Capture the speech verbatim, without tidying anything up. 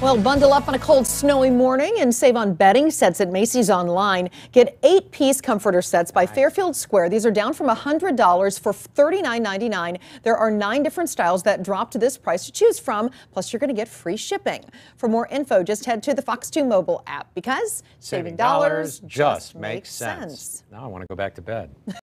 Well, bundle up on a cold, snowy morning and save on bedding sets at Macy's online. Get eight-piece comforter sets by Fairfield Square. These are down from one hundred dollars for thirty-nine ninety-nine. There are nine different styles that drop to this price to choose from. Plus, you're going to get free shipping. For more info, just head to the Fox two mobile app because saving dollars just makes sense. Now I want to go back to bed.